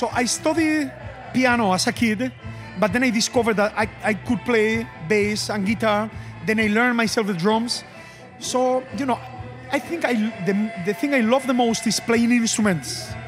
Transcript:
So I studied piano as a kid, but then I discovered that I could play bass and guitar. Then I learned myself the drums. So, you know, I think the thing I love the most is playing instruments.